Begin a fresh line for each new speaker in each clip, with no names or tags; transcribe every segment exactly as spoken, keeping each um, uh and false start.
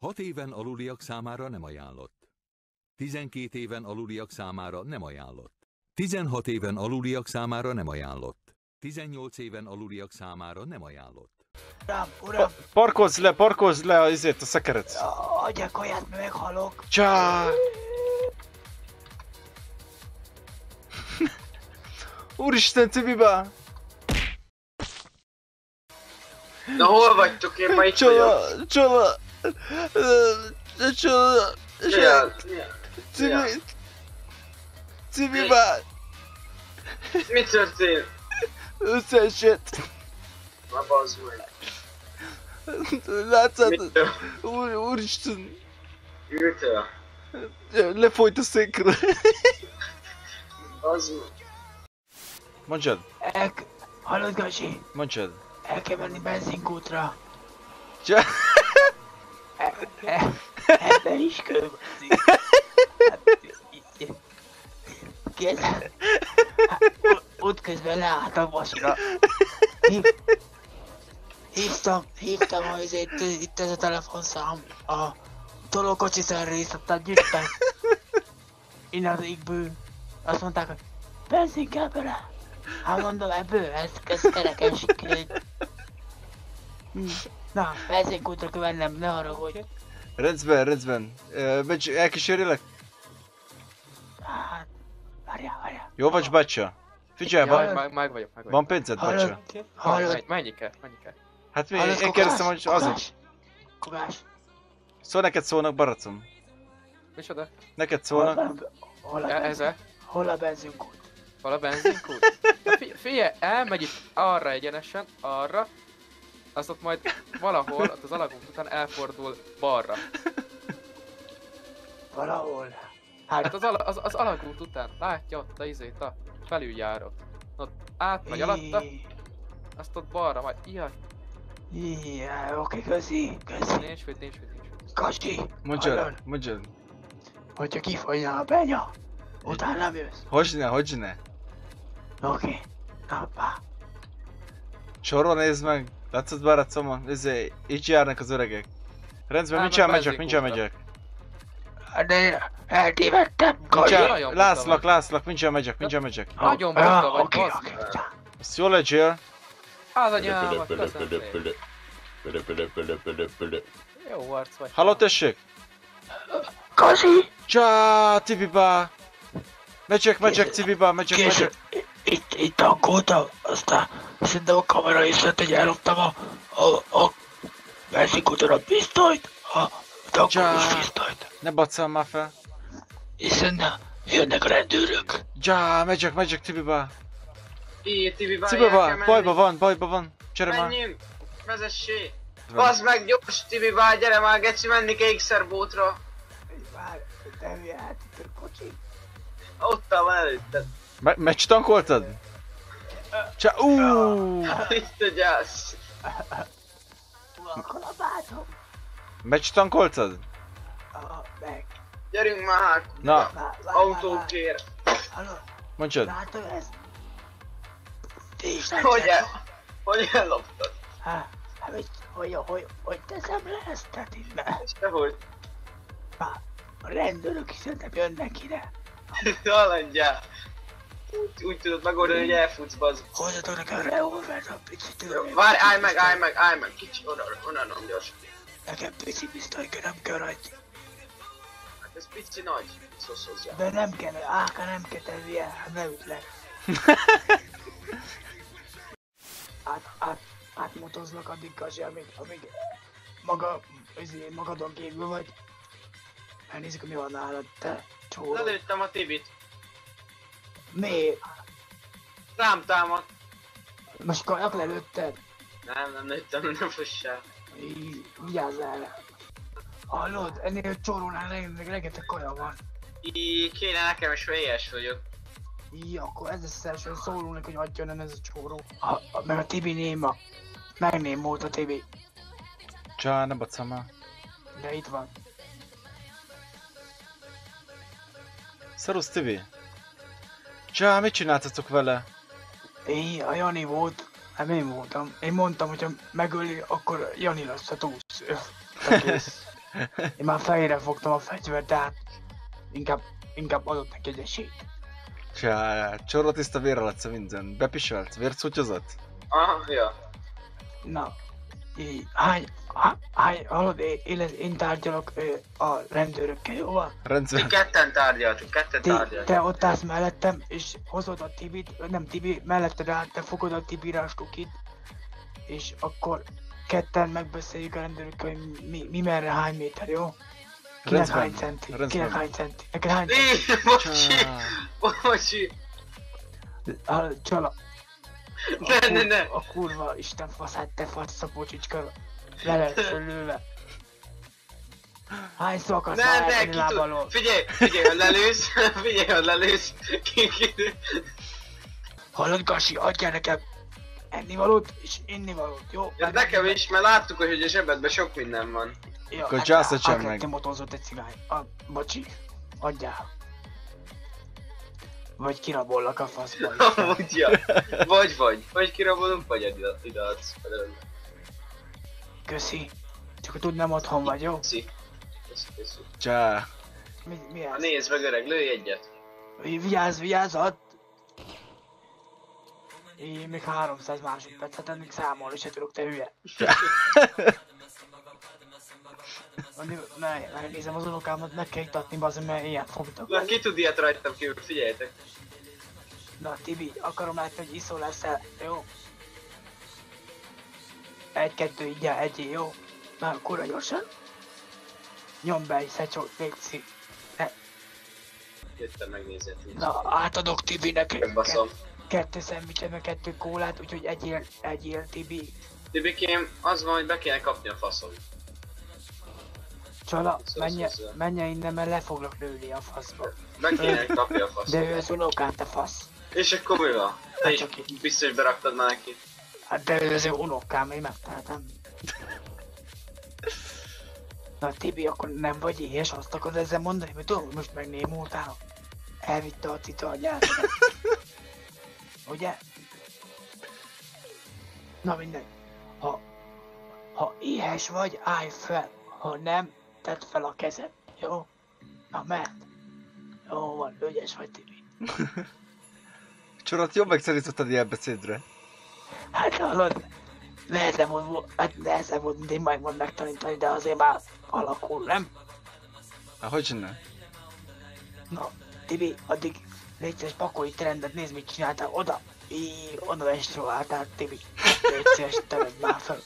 hat éven aluliak számára nem ajánlott. tizenkét éven aluliak számára nem ajánlott. tizenhat éven aluliak számára nem ajánlott. tizennyolc éven aluliak számára nem ajánlott.
Uram, uram!
Pa parkolsz le, parkolsz le azért a szekeret!
Adjak kaját, mert meghalok!
Csá! Úristen, Tibiba!
Na hol vagytok? Én ma itt vagyok.
Csala! Csala! Csala!
Csala!
Tibi! Tibiba!
Mi történt?
Összeesett!
Na bazd meg.
Látszad? Úr, úristen!
Mitől?
Lefolyt a székről.
Bazd meg.
Mondjad!
El... Hallod, Gazsi?
Mondjad!
El kell menni benzinkútra.
Csá!
E, e, ebben is költözik. Kész. Útközben leálltam vasra. Hív... Hívtam, hívtam azért, itt ez a telefonszám. A tolókocsi szerrészattal gyűjtem. Innen az égből. Azt mondták, hogy benzin kell bele. Hát mondom, ebből, ez, ez kereken sikerült. Na, benzinkútra kell mennem, ne haragudj.
Rendben, rendben. Megy, elkísérjelek?
Hát, várjál, várjál.
Jó vagy, bácsa? Figyelj,
Jaj,
van,
meg, meg vagyok, meg vagyok.
van pénzed, bácsa?
Hallod? Hallod?
Mennyi kell, mennyi kell?
Hát mi,
Hallod,
én kérdeztem, hogy azon.
Kokás? Kokás?
Szól neked szólnak, baracom.
Micsoda?
Neked
Hol
szólnak.
van- Hol a
E
benzin-
Ezel?
Hol a benzinkút?
Hol a benzinkút? Fi figyelj, elmegy itt arra egyenesen, arra. Az ott majd valahol, ott az alagút után elfordul balra.
Valahol.
Hát
Hát,
az, ala, az, az alagút után, látja ott a izét, a felüljárót. Ott átmegy alatta, azt ott balra majd, jaj,
Jaj, oké, köszi, köszi.
nincs mit, nincs mit, nincs mit.
Kasi,
Mondjad,
hallod?
mondjad.
Hogyha kifogyna a benya, utána jössz.
Hogyne, hogyne.
Oké, na, pá.
Sorra nézd meg. Látszod, baracom? Ezért így járnak az öregek. Rendben,
Á,
mindjárt
meg
megyek, mindjárt
benzinkútra.
megyek.
De eltévedtem, Kasi.
Mindjárt-
Mindjárt,
nagyon
lászlak,
buta vagy.
lászlak, mindjárt megyek, mindjárt megyek.
Nagyon
Ah,
buta vagy,
oké,
bazd
oké.
meg.
Ezt jól legyél.
Az anyámat, köszönöm szépen. Jó arc vagy.
Halló, tessék?
Kasi,
Csá, Tibiba! Megyek, megyek, Tibiba, megyek,
kész,
megyek.
itt, itt tankoltam, aztán szerintem a kamera is lett, hogy elloptam a, a, a benzinkúton a pisztolyt, a tankolós
Csá.
pisztolyt.
Ne basszál már fel.
Hiszen jönnek a rendőrök.
Csá, megyek, megyek, Tibiba.
Így, Tibi, várj,
Tibiba,
el kell menni.
bajba van, bajba van. Csere már.
Menjünk! Vezessé! Bazd meg, gyors, Tibi, várj, gyere már, geci, menni kell X-er-bótra.
Várj, te hülye, hát itt a kocsi.
Ott van előtted.
Me meccs tankoltad? Csá, uuuuh.
Itt a gyász.
Akkor a bátom.
Meccs tankoltad?
Ah, meg.
Gyerünk már,
Na,
Várj, várj, várj.
autókért.
Halló,
mondjad.
látod ezt? Te is
Hogy
látod?
el... Hogy elloptad?
Hát, hogy, hogy, hogy, hogy teszem le ezt, tehát innen?
Sehogy.
Már a rendőrök is szerintem jönnek ide.
Haladjál. Úgy, úgy tudod megoldani, hogy elfutsz, bazd.
Hozzatok nekem revolvert, a pici tudom.
Várj, állj meg, állj meg, állj meg, kicsi, oda, onnan gyors.
Nekem pici pisztolyka nem kell rajta.
Hát ez pici nagy, szosz hozzá.
De nem kell, Áka nem kell te hülye, hát ne ütlek. át, át, átmotozlak addig, Kasi, amíg, amíg maga, ezért magadon kívül vagy. Elnézzük, hogy mi van nálad, te csóró.
Lelőttem a Tibit.
Miért?
Rám támad.
Most kajak lelőtted?
Nem, nem lőttem, nem fussál.
Így, vigyázz erre. Hallod? Ennél a csórónál rengeteg, rengeteg kaja van.
Így kéne nekem, és vélyes vagyok.
Így, akkor ez lesz az első, hogy szólunk, hogy hagyjon ön ez a csóró. A, a, mert a Tibi néma. Megnémult a Tibi.
Csá, ne basszál már.
De itt van.
Szerusz, Tibi. Csá, mit csináltatok vele?
Én, a Jani volt. Hát én voltam. Én mondtam, hogyha megöli, akkor Jani lesz a túsz. Egész. Én már fejére fogtam a fegyvert, de hát inkább, inkább adott neki egy esélyt.
Csá, csorratiszta vérralaca minden. Bepisalt, vért szutyozott?
Aha, ja.
Na, így, hány, há, hány, hallod, én, én, én tárgyalok ö, a rendőrökkel, jó van?
Ti
Rendben.
ketten tárgyaltuk, ketten
Ti,
tárgyaltuk.
te ott állsz mellettem, és hozod a Tibit, nem Tibi, melletted áll, te fogod a Tibirás kukit, és akkor ketten megbeszéljük a rendőrökkel, hogy mi, mi merre, hány méter, jó? Kinek
Rendben.
hány centi?
Rendben.
Kinek hány centi? Neked hány centi?
Né, bocsi,
Csá.
bocsi.
Hallod, Csala,
Ne,
a,
ne,
kur,
ne.
a kurva Isten faszát, te fasz a bocsicska, le lehet fölülve. Hányszor akarsz
Ne,
már
ne,
elmenni
ki
lábalól?
tud... Figyelj, figyelj, hogy lelősz, figyelj, hogy lelősz. Ki, ki...
Hallod, Gasi, adjál nekem ennivalót és innivalót, jó?
Ja, nekem is, mert láttuk, hogy a zsebedben sok minden van.
Ja,
Akkor
hát
gyászolj
át-
meg.
átlettem motorzott egy cigány. A, bocsi, adjál. Vagy kirabollak a faszba. Isten.
Amúgy, ja. Vagy, vagy. Vagy kirabolunk, vagy ide, ide adsz.
Köszi. Csak hogy tudnám, otthon vagy, jó?
Köszi. Köszi, köszi.
Csá.
Mi, mi
Ha
ez?
nézd meg, öreg, lőj egyet.
Vigyázz, vigyázz, add! Én még háromszáz másodperc, hát ennek számolni se tudok, te hülye. Addig, ne, megnézem az unokámat, meg kell itatni, bazd, mert ilyen fogtak.
Na, ki tud ilyet rajtam kívül, figyeljetek.
Na, Tibi, akarom látni, hogy iszol leszel, jó? Egy-kettő, így el, egyé, jó? Na, kurva gyorsan. Nyomd be egy szecsót, légy ne.
Jöttem megnézni.
Na, átadok Tibinek
Megbaszom.
kettő szendvicset, meg kettő kólát, úgyhogy egyél, egyél, Tibi.
Tibikém, az van, hogy be kéne kapni a faszom.
Csala,
Szóval,
menje,
szóval.
menje innen, mert le foglak lőni a faszba.
Be kéne kapni a
De
faszom.
ő az unokán, te fasz.
És akkor mi van? Te
Hát
is
csak így.
biztos beraktad már neki.
Hát de ő az ő unokám, én megtaláltam. Na Tibi, akkor nem vagy éhes, azt akarod ezzel mondani? Mert tudom, hogy most megnémultál. Elvitte a cica a gyártát. Ugye? Na mindegy. Ha, ha éhes vagy, állj fel. Ha nem, tedd fel a kezed. Jó? Na mert. Jó van, ügyes vagy, Tibi.
Csorat, jobb megszerítottad ilyen beszédre.
Hát hallod, nehezebb volt, hát nehezebb volt, mint én megmond megtanítani, de azért már alakul, nem?
Hát hogy ne?
Na, Tibi, addig légy szíves, pakolj itt rendet, nézd mit csináltál, oda, így, oda menstruáltál, Tibi. Légy szíves, teved már fel.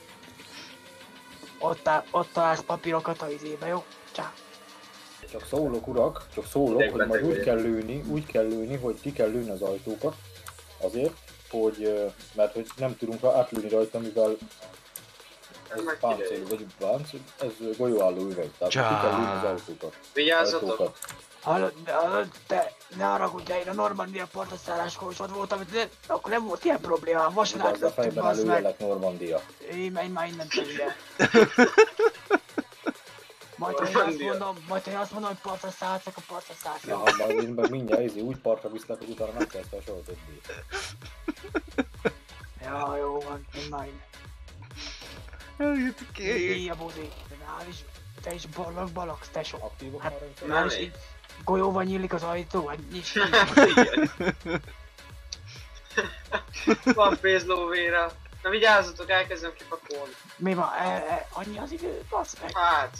Ott, áll, ott találsz papírokat a izébe, jó? Csá.
Csak szólok, urak, csak szólok,
Beteg,
hogy majd
beteg
úgy
vagyok.
kell lőni, úgy kell lőni, hogy ki kell lőni az ajtókat. Azért, hogy, ö, mert hogy nem tudunk átlőni rajta, mivel ez
Meg
páncél,
kiderül.
vagy páncél, ez golyóálló üveg, tehát ki kell lőni az ajtókat.
Vigyázzatok!
Ajtókat.
Hallod, de hallod, te ne haragudj, én a Normandia partaszálláskor is ott voltam, de akkor nem volt ilyen probléma, vason
Az a
átlöttük,
fejben
bazd meg.
előjelek Normandia.
Én menj már innen tőle. Majd ha én azt
Normandia.
mondom, majd ha én azt mondom, hogy partra szállsz, akkor partra szállsz.
Ja,
Jó?
hát majd én meg mindjárt ízi, úgy partra viszlek, hogy utána nem kezd el soha többé.
Ja, jó van, én már innen.
Eljöttek
Éj a buzi, de nál is, te is ballag balagsz, tesó.
Aktívok
Hát,
már rendszer?
nál is
Nem
így golyóval nyílik az ajtó, vagy nyis ki.
Van pénzlóvéra. Na vigyázzatok, elkezdem kipakolni.
Mi van, e, e, annyi az idő, bassz meg.
Hát,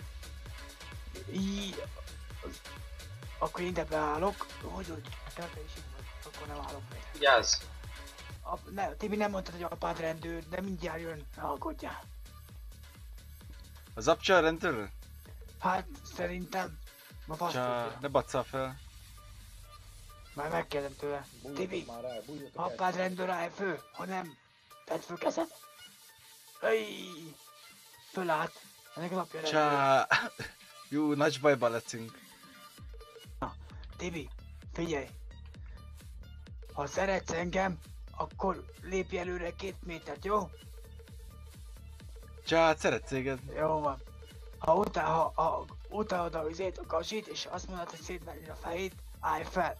Így, az- akkor én ide beállok, hogy úgy, te te is itt vagy, akkor nem állok meg.
vigyázz.
A, ne, Tibi nem mondtad, hogy apád rendőr, de mindjárt jön, ne aggódjál.
Az apcsa a rendőr?
Hát, szerintem, ma fasz
Csá,
tudja.
ne basszál fel.
Már megkérdem tőle. Tibi,
Bújjatok már el, bújjatok el.
apád rendőr állj fő, ha nem, tedd föl kezed. Öj, fölállt, ennek az apja rendőr.
Csá. Jó, nagy bajba leszünk.
Tibi, figyelj! Ha szeretsz engem, akkor lépj előre két métert, jó?
Csá, szeretsz téged.
Jó van. Ha utál, ha, ha utálod a vizét, a gasit, és azt mondod, hogy szétmenni a fejét, állj fel!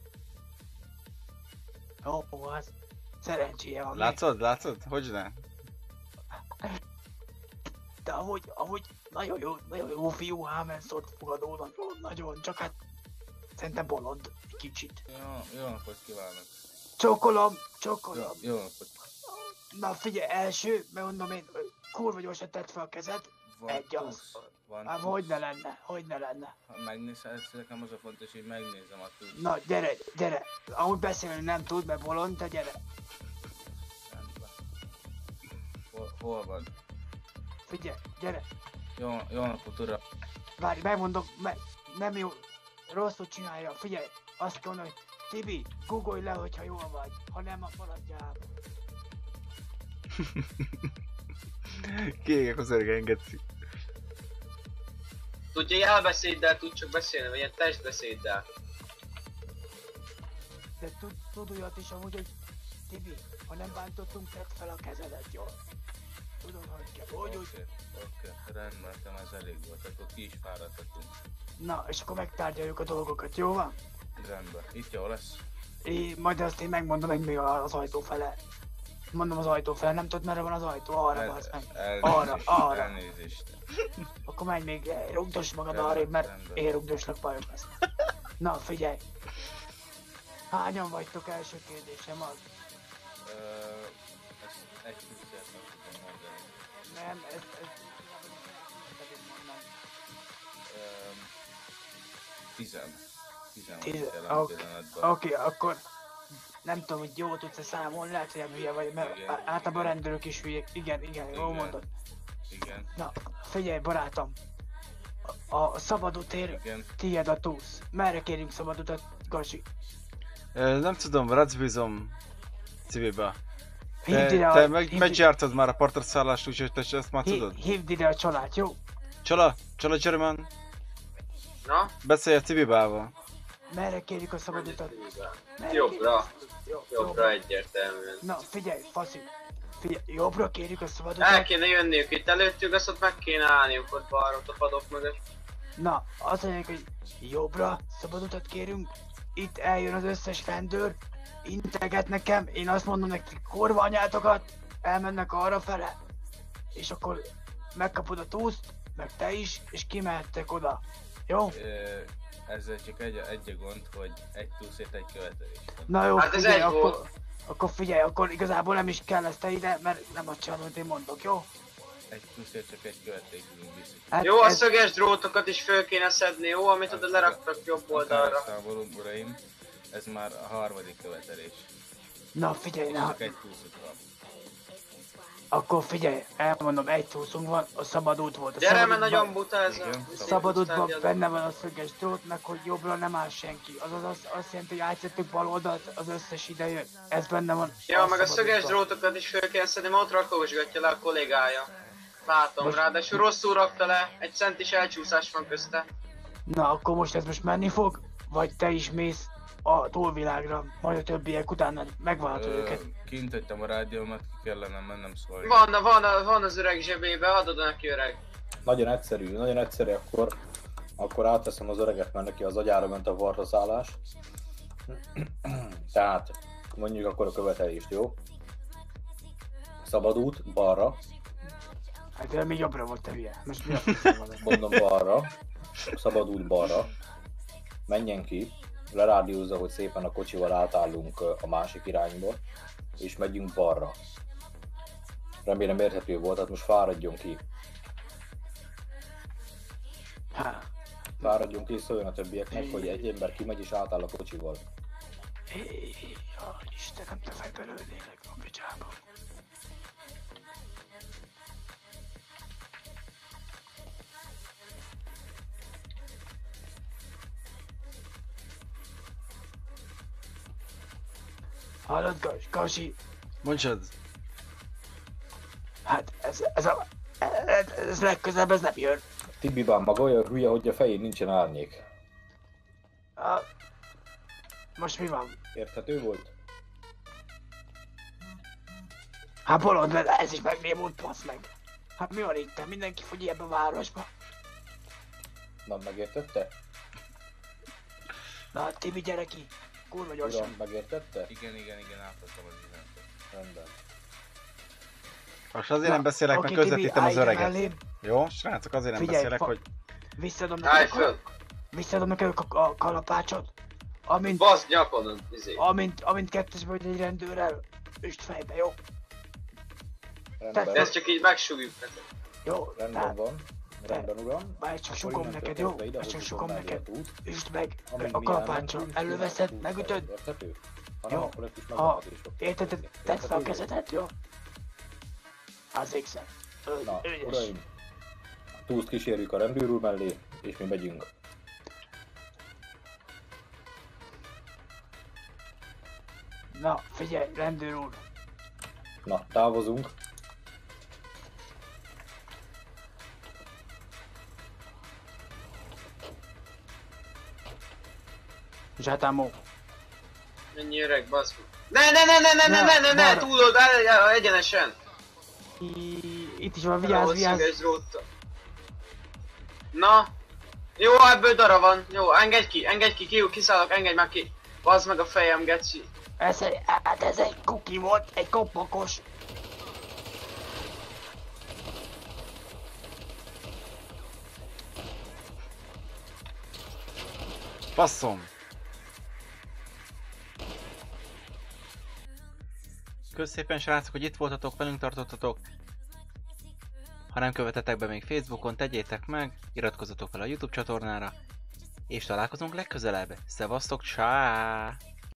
Jó, az. Szerencséje van.
Látszod, látszod? Hogy ne?
De amúgy, amúgy nagyon jó, nagyon jó fiú, ám szólt fogadó, nagyon, nagyon, csak hát szerintem bolond egy kicsit.
Jó, jó napot kívánok.
Csókolom,
Jó,
csókolom.
jó napot.
Na figyelj, első, megmondom én, kurva gyorsan tett fel a kezed.
Van
Egy az.
tusz. Van
Ám
tusz.
hogy ne lenne, hogy ne lenne.
Ha megnézhetsz, nekem az a fontos, hogy megnézem a tusz.
Na gyere, gyere. Ahogy beszélni nem tud, mert bolond, te gyere.
Rendben. Hol, hol van?
Figyelj, gyere.
Jó, jó napot, uram.
Várj, megmondom, me, nem jó, rosszul csinálja. Figyelj, azt kell mondani, hogy Tibi, googolj le, hogyha jól vagy. Ha nem, maradjál.
Kiégek az öreg engedci.
Tudja, jelbeszéddel tud csak beszélni, vagy ilyen testbeszéddel.
De tud, tud olyat is amúgy, hogy Tibi, ha nem bántottunk, tedd fel a kezedet, jó? Tudod, hogy kell, úgy, úgy.
Oké, oké, rendben, nekem ez elég volt, akkor ki is fáradhatunk.
Na, és akkor megtárgyaljuk a dolgokat, jó van?
Rendben, itt jó lesz.
É, majd azt én megmondom, hogy mi az ajtó fele. Mondom az ajtó fele, nem tudod merre van az ajtó, arra
El-
bazd meg.
elnézést,
Arra, arra.
Elnézést.
Akkor menj még, eh, rugdos magad
Rendben,
arrébb, mert
rendben.
én rugdoslak bajok lesz. Na, figyelj! Hányan vagytok, első kérdésem az?
Ö, ezt egy tuszért nem tudom mondani.
Nem, ez, ez... pedig mondom.
Ö, Tizen. Tizen
Tizen,
vagyok jelen
oké.
pillanatban.
Oké, akkor... Nem tudom, hogy jól tudsz-e számolni, lehet, hogy nem hülye vagy, mert
Igen,
á- általában
igen.
rendőrök is hülyék. Igen, igen, jól
Igen.
mondod.
Igen,
Na, figyelj, barátom! A, a szabadutér
igen.
tiéd a túsz. Merre kérünk szabadutat, Gasi?
Ö, Nem tudom, racbízom civilbe.
Hívd
Te,
ide a...
te meg,
hívd-
megjártad már a partraszállást, úgyhogy te ezt már
hí-
tudod.
Hívd ide a család, jó?
Csala, Csala Jerman,
Na?
beszélj a civilbával.
Merre kérjük a szabadutat? Merre
Jobbra.
kérjük? Jó,
Jobbra egyértelműen.
Na, figyelj, faszi. Figyelj, jobbra kérjük a
El
szabadutat.
kéne jönniük itt előttük, azt ott meg kéne állniuk ott balra, ott a padok mögött.
Na, azt mondják, hogy jobbra szabadutat kérünk. Itt eljön az összes rendőr. Integet nekem, én azt mondom nekik, kurva anyátokat. Elmennek arra fele. És akkor megkapod a túszt, meg te is, és kimehettek oda. Jó?
Ö, Ezzel csak egy, egy a gond, hogy egy túszért egy követelés.
Na jó,
Hát ez
figyelj,
egy
akkor,
volt.
akkor figyelj, akkor igazából nem is kell ezt te ide, mert nem azt csinálod, amit én mondok, jó?
Egy túszért csak egy követelés tudunk biztos.
Hát
Jó, a
ez-
szöges drótokat is föl kéne szedni, jó? Amit oda leraktak jobb oldalra.
Számolom, uraim, ez már a harmadik követelés.
Na figyelj,
És
na,
csak egy túszot van.
akkor figyelj, elmondom, egy túszunk van, a szabad út volt. A
Gyere,
szabad
mert
útban-
nagyon buta ez a...
Igen.
Szabad útban
Tárgyaló.
benne van a szöges drót, meg hogy jobbra nem áll senki. Azaz azt, azt jelenti, hogy átszedtük bal oldalt, az összes ide jön. Ez benne van.
Ja, meg a
szabad
szöges
útban.
drótokat is föl kell szedni, mert ott rakósgatja le a kollégája. Látom,
Most-
ráadásul rosszul rakta le, egy centis elcsúszás van közte.
Na, akkor most ez most menni fog? Vagy te is mész a túlvilágra, majd a többiek utána megváltod
Ö,
őket.
Kint hagytam a rádiómat, ki kellene mennem szólni.
Van, van, van az öreg zsebébe, adod neki öreg.
Nagyon egyszerű, nagyon egyszerű, akkor, akkor átveszem az öreget, mert neki az agyára ment a varraszállás. Tehát mondjuk akkor a követelést, jó? Szabad út, balra,
Hát de mi jobbra volt, te hülye. Most mi a faszom van?
mondom balra, szabad út balra, menjen ki, lerádiózza, hogy szépen a kocsival átállunk a másik irányba, és megyünk balra. Remélem érthető volt, tehát most fáradjon ki.
Hát,
Fáradjon ki, és szóljon a többieknek, hogy egy ember kimegy és átáll a kocsival.
éj, jaj, Istenem, te fejbe lőnélek a picsába. Hallod, Gas, Gasi?
Mondjad.
Hát ez, ez a... Ez, ez legközelebb ez nem jön.
Tibibán maga olyan hülye, hogy a fején nincsen árnyék.
A... Most mi van?
Érthető volt?
Hát bolond, mert ez is megnémult, passz meg. Hát mi van itt? Mindenki fogy ebbe a városba.
Na, megértette?
Na, Tibi, gyere ki. Kurva
Uram,
gyorsan.
megértette?
Igen, igen, igen, átadtam az üzenetet.
Rendben.
Most azért nem beszélek, mert
oké, Tibi,
közvetítem az
állj
öreget.
mellém.
Jó, srácok, azért nem
Figyelj,
beszélek,
fa-
hogy...
Visszadom
Állj
neked a,
föl!
visszadom neked a, a kalapácsot. Amint,
Basz nyakon, izé.
amint, amint kettesbe vagy egy rendőrrel, üst fejbe, jó?
Rendben,
De ezt csak így megsugjuk neked.
Jó,
rendben
tehát,
van. Rendben, uram.
már csak
Akkor
sugom
innentől
neked, jó?
kezdve ide
Már csak
hozzuk
sugom
mellé a
neked.
túszt.
Üst meg
Amíg
a
mi
kalapáccsal,
elmentünk,
előveszed,
túl
megütöd.
Érthető? Ha nem,
Jó.
akkor egy kis
Ha
meglepetés fog
érted,
történni.
tedd fel a
Érthető?
kezedet, jó? Az ékszer.
Na,
Ügyes.
uraim, túszt kísérjük a rendőr úr mellé, és mi megyünk.
Na, figyelj, rendőr úr.
Na, távozunk.
Zsátámó.
Mennyi öreg, basz. Ne, ne, ne, ne, ne, ne, ne, ne, ne,
balra.
túlod, el- el- egyenesen.
I- Itt is van, vigyázz, vigyázz.
Egy dróttal. Na. Jó, ebből dara van. Jó, engedj ki, engedj ki, ki, kiszállok, engedj már ki. Bazd meg a fejem, geci.
Ez egy, hát ez egy kuki volt, egy kopakos.
Basszom! Köszönöm szépen, srácok, hogy itt voltatok, velünk tartottatok. Ha nem követetek be még Facebookon, tegyétek meg, iratkozzatok fel a YouTube csatornára, és találkozunk legközelebb. Szevasztok, csá!